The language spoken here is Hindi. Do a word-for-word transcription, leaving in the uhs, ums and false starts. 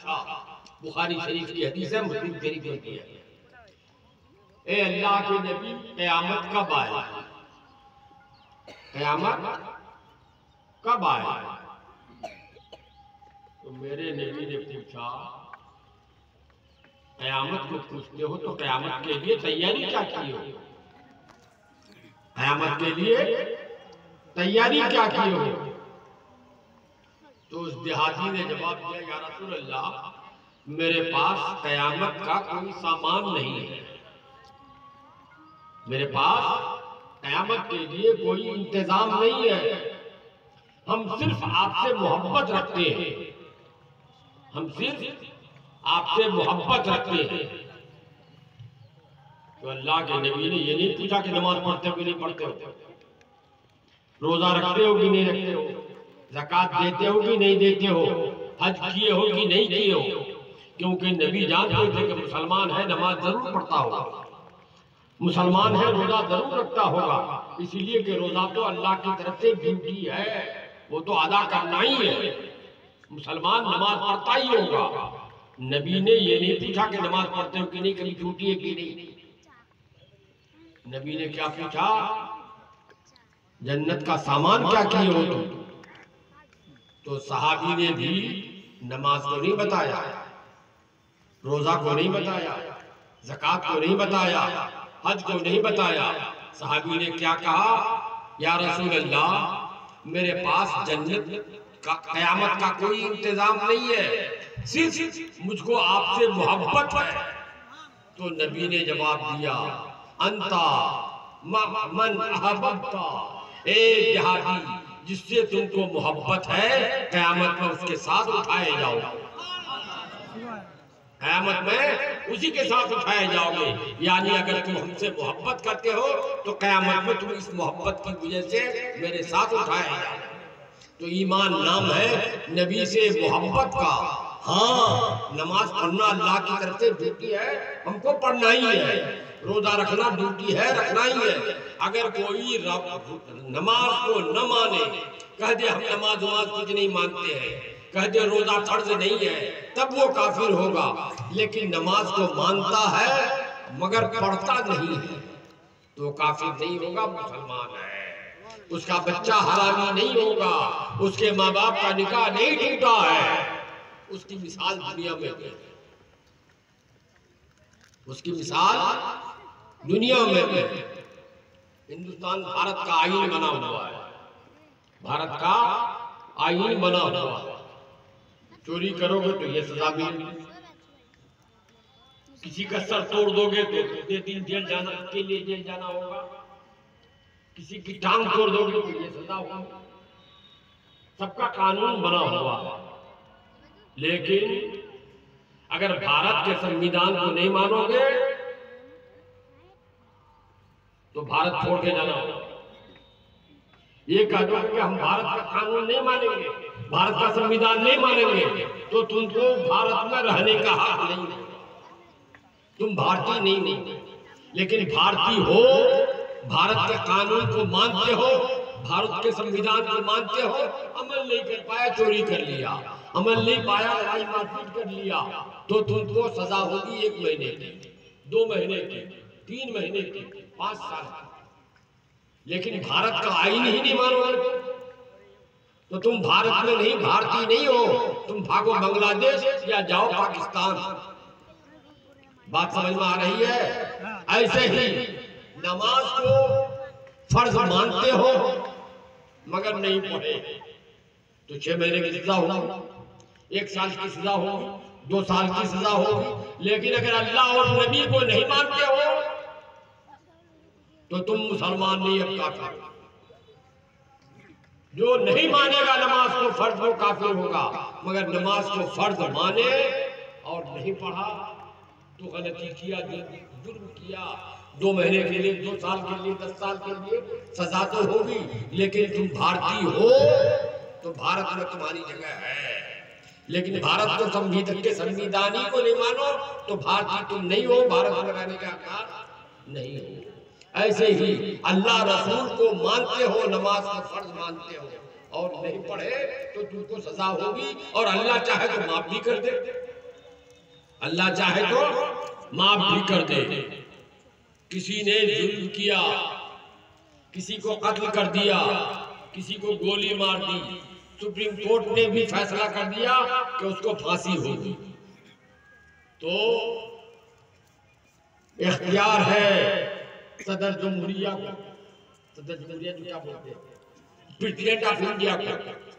पूछा, बुखारी शरीफ की हदीस है, मुस्लिम शरीफ में की है, ए अल्लाह के नबी क़यामत कब आए, क़यामत कब आए? तो मेरे नबी ने पूछा, क़यामत को पूछते हो तो क़यामत के लिए तैयारी क्या की हो, क़यामत के लिए तैयारी क्या की हो? तो उस देहाती ने जवाब दिया, या रसूल अल्लाह, मेरे पास क़यामत का कोई सामान नहीं है, मेरे पास क़यामत के लिए कोई इंतजाम नहीं है, हम सिर्फ आपसे मोहब्बत रखते हैं, हम सिर्फ आपसे मोहब्बत रखते हैं। तो अल्लाह के नबी ने ये नहीं पूछा कि नमाज पढ़ते हो कि नहीं पढ़ते हो, रोजा रखते हो कि नहीं रखते हो, ज़कात देते हो कि नहीं देते हो, हज किए हो कि नहीं किए हो, क्योंकि नबी जानते थे कि मुसलमान है नमाज जरूर पढ़ता होगा, मुसलमान है रोजा जरूर रखता होगा, इसलिए कि रोजा तो अल्लाह की तरफ से ड्यूटी है, वो तो अदा करना ही है, मुसलमान नमाज पढ़ता ही होगा। नबी ने ये नहीं पूछा कि नमाज पढ़ते हो कि नहीं, कभी छूटी है कि नहीं, नबी ने क्या पूछा, जन्नत का सामान क्या किए हो तुम? तो सहाबी ने भी नमाज को नहीं बताया, रोजा को नहीं बताया, ज़कात को नहीं बताया, हज को नहीं बताया, सहाबी ने क्या कहा, या रसूल अल्लाह, मेरे पास जन्नत का क़यामत का कोई इंतजाम नहीं है, सिर्फ मुझको आपसे मोहब्बत है। तो नबी ने जवाब दिया, अंता मन अहबब्ता, ए जहादी, जिससे तुमको मोहब्बत है क़यामत में उसके साथ उठाए जाओ, क़यामत में उसी के साथ उठाए जाओगे। यानी अगर तुम हमसे मोहब्बत करते हो तो क़यामत में तुम इस मोहब्बत की वजह से मेरे साथ उठाए जाओ। तो ईमान नाम है नबी से मोहब्बत का। हाँ, नमाज पढ़ना अल्लाह की तरफ से ड्यूटी है, हमको पढ़ना ही है, रोजा रखना ड्यूटी है, रखना ही है। अगर कोई नमाज को न माने, कह दे हम नमाज वमाज कुछ नहीं मानते हैं, कह दे रोजा फर्ज नहीं है, तब वो काफिर होगा। लेकिन नमाज को मानता है मगर पढ़ता नहीं है तो काफिर नहीं होगा, मुसलमान है। उसका बच्चा हरामी नहीं होगा, उसके माँ बाप का निकाह नहीं टूटा है, उसकी मिसाल दुनिया में है, उसकी मिसाल दुनिया में है। हिंदुस्तान भारत का आईन बना हुआ है, भारत का आईन बना हुआ है, चोरी करोगे तो ये सजा मिलेगी, किसी का सर तोड़ दोगे तो कितने दिन जेल जाना के लिए जेल जाना होगा, किसी की टांग तोड़ दोगे तो ये सजा होगा, सबका कानून बना हुआ है। लेकिन अगर भारत के संविधान को नहीं मानोगे तो भारत छोड़ के जाना होगा। ये कह दो कि हम भारत का कानून नहीं मानेंगे, भारत का संविधान नहीं मानेंगे, तो तुमको भारत में रहने का हक नहीं है, तुम भारतीय नहीं हो। लेकिन भारतीय हो, भारत के कानून को मानते हो, भारत के संविधान को मानते हो, अमल नहीं कर पाया, चोरी कर लिया, अमल नहीं पाया, लड़ाई मारपीट कर लिया, तो तुमको सजा होगी एक महीने की, दो महीने की, तीन महीने की, पांच साल की। लेकिन भारत का आईन ही नहीं मानोगे तो तुम भारत में नहीं, भारतीय नहीं हो, तुम भागो बांग्लादेश या जाओ पाकिस्तान। बात समझ में आ रही है? ऐसे ही नमाज को फर्ज मानते हो मगर नहीं पढ़े तो छह महीने की सजा होगी, एक साल की सजा होगी, दो साल की सजा होगी। लेकिन अगर अल्लाह और नबी को नहीं मानते हो तो तुम मुसलमान नहीं, अब काफिर। जो नहीं मानेगा नमाज को फर्ज, वो काफिर होगा। मगर नमाज को फर्ज माने और नहीं पढ़ा तो गलती किया, जुर्म किया, दो महीने के लिए, दो साल के लिए, दस साल के लिए सजा तो होगी। लेकिन तुम भारतीय हो तो भारत में तुम्हारी जगह है। लेकिन भारत को संविधान के संविधानी को नहीं मानो तो भारतीय तुम नहीं हो, भारत में रहने का हकदार नहीं हो। ऐसे ही अल्लाह रसूल को मानते हो, नमाज को फर्ज मानते हो और नहीं पढ़े तो तुमको सजा होगी, और अल्लाह चाहे तो माफ भी कर दे। अल्लाह चाहे तो माफ भी कर दे। किसी ने जुल्म किया, किसी को कत्ल कर दिया, किसी को गोली मार दी, सुप्रीम कोर्ट ने भी फैसला कर दिया कि उसको फांसी होगी, तो इख्तियार है सदर जमहूरिया को, सदर जमहूरिया जो क्या बोलते हैं, प्रेसिडेंट ऑफ इंडिया को,